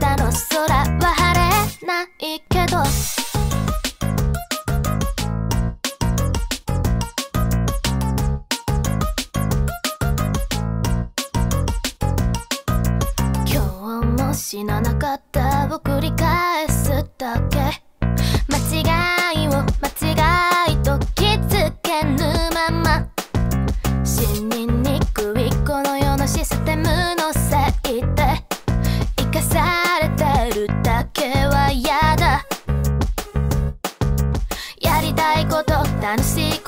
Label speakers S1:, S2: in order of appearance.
S1: たの空は晴れないけど、今日も死ななかったを繰り返すだけ、間違いを間違いと気づけぬまま、死ににくいこの世のシステムのせいで生かされてるだけは嫌だ。やりたいこと楽しい